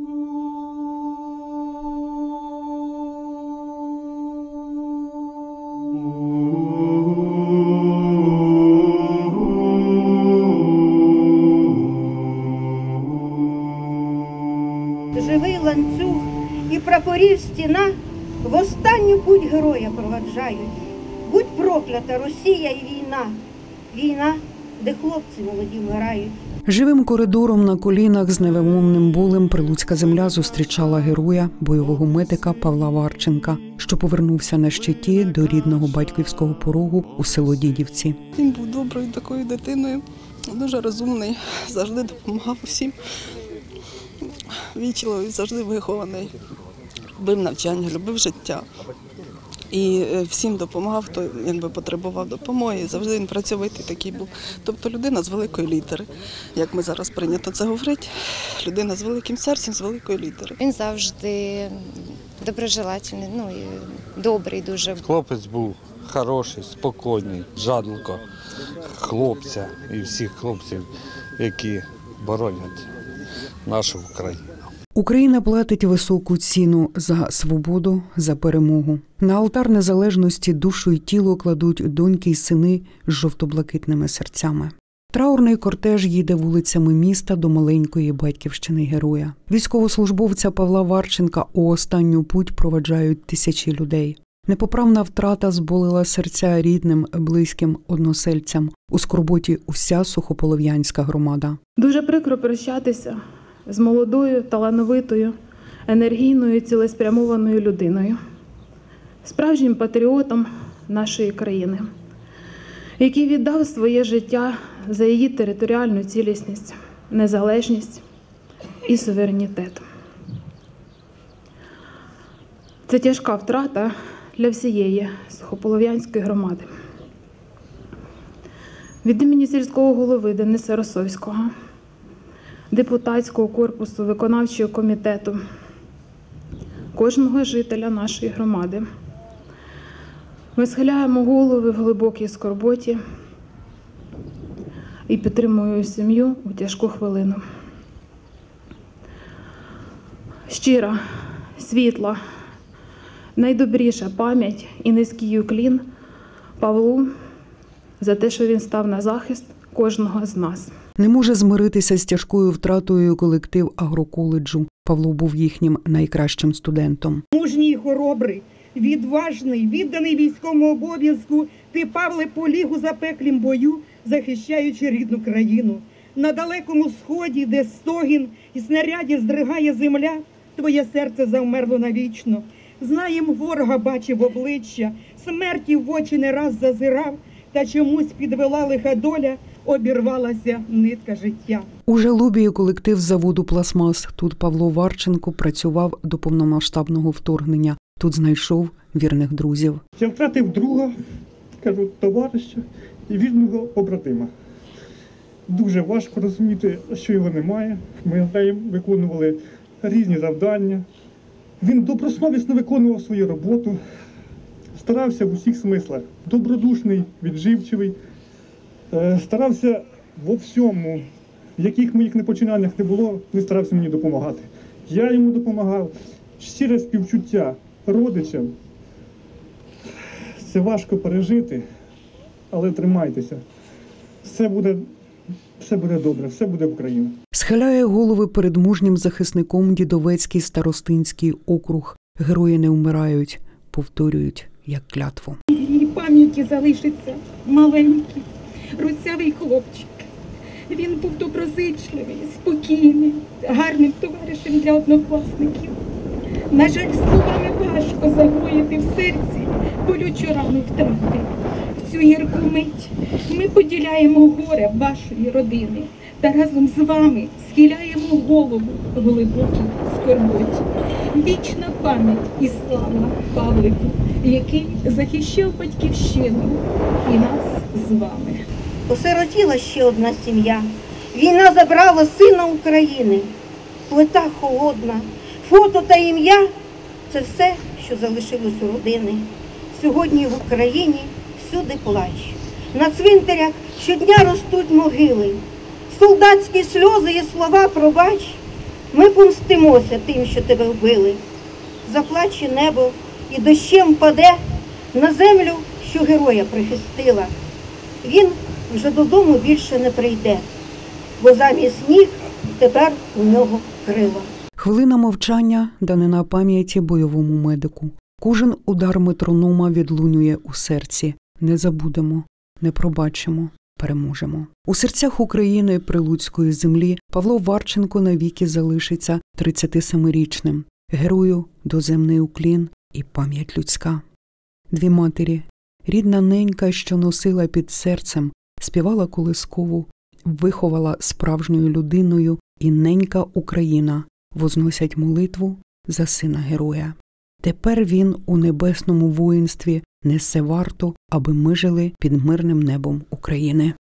Живий ланцюг і прапорів стіна в останню путь героя проваджають. Будь проклята Росія і війна, війна, де хлопці молоді вмирають. Живим коридором на колінах з невимовним болем прилуцька земля зустрічала героя, бойового медика Павла Варченка, що повернувся на щиті до рідного батьківського порогу у село Дідівці. Він був доброю такою дитиною, дуже розумний, завжди допомагав усім. Вічливий, завжди вихований, любив навчання, любив життя. І всім допомагав, хто потребував допомоги. Завжди він працьовитий такий був. Тобто людина з великої літери, як ми зараз прийнято це говорити, людина з великим серцем, з великої літери. Він завжди доброжелательний, добрий дуже. Хлопець був хороший, спокійний, жаданко хлопця і всіх хлопців, які боронять нашу Україну. Україна платить високу ціну за свободу, за перемогу. На алтар незалежності душу і тіло кладуть доньки й сини з жовто-блакитними серцями. Траурний кортеж їде вулицями міста до маленької батьківщини героя. Військовослужбовця Павла Варченка у останню путь проваджають тисячі людей. Непоправна втрата зболила серця рідним, близьким, односельцям. У скорботі уся сухополов'янська громада. Дуже прикро прощатися з молодою, талановитою, енергійною, цілеспрямованою людиною, справжнім патріотом нашої країни, який віддав своє життя за її територіальну цілісність, незалежність і суверенітет. Це тяжка втрата для всієї сухополов'янської громади. Від імені сільського голови Дениса Росовського, депутатського корпусу, виконавчого комітету, кожного жителя нашої громади ми схиляємо голови в глибокій скорботі і підтримуємо сім'ю у тяжку хвилину. Щира, світла, найдобріша пам'ять і низький уклін Павлу за те, що він став на захист кожного з нас. Не може змиритися з тяжкою втратою колектив агроколеджу. Павло був їхнім найкращим студентом. Мужній, хоробрий, відважний, відданий військовому обов'язку, ти, Павле, поліг у запеклім бою, захищаючи рідну країну. На далекому сході, де стогін і снарядів здригає земля, твоє серце завмерло навічно. Знаєм, ворога бачив обличчя, смерті в очі не раз зазирав, та чомусь підвела лиха доля, обірвалася нитка життя. У Желобії колектив заводу «Пластмас». Тут Павло Варченко працював до повномасштабного вторгнення. Тут знайшов вірних друзів. Я втратив друга, товариша і вірного побратима. Дуже важко розуміти, що його немає. Ми з ним виконували різні завдання. Він добросовісно виконував свою роботу, старався в усіх смислах. Добродушний, відживчивий, старався во всьому, в яких моїх непочинаннях не було, він старався мені допомагати. Я йому допомагав, щире співчуття родичам. Це важко пережити, але тримайтеся. Все буде добре, все буде Україна. Схиляє голови перед мужнім захисником Дідовецький старостинський округ. Герої не вмирають, повторюють як клятву. Її пам'яті залишиться маленький, русявий хлопчик. Він був доброзичливий, спокійний, гарним товаришем для однокласників. На жаль, словами важко загоїти в серці болючу рану втрати. В цю гірку мить ми поділяємо горе вашої родини та разом з вами схиляємо голову в глибокій скорботі. Вічна пам'ять і слава Павлику, який захищав батьківщину і нас з вами. Осиротіла ще одна сім'я. Війна забрала сина України. Плита холодна, фото та ім'я – це все, що залишилось у родини. Сьогодні в Україні всюди плач. На цвинтарях щодня ростуть могили. Солдатські сльози і слова «пробач» Ми помстимося тим, що тебе вбили. Заплаче небо і дощем паде на землю, що героя прихистила. Він вже додому більше не прийде, бо замість ніг тепер у нього крила. Хвилина мовчання данина пам'яті бойовому медику. Кожен удар метронома відлунює у серці. Не забудемо, не пробачимо, переможемо. У серцях України прилуцької землі Павло Варченко навіки залишиться 37-річним. Герою доземний уклін і пам'ять людська. Дві матері, рідна ненька, що носила під серцем, співала колискову, виховала справжньою людиною, і ненька Україна возносять молитву за сина героя. Тепер він у небесному воїнстві несе варту, аби ми жили під мирним небом України.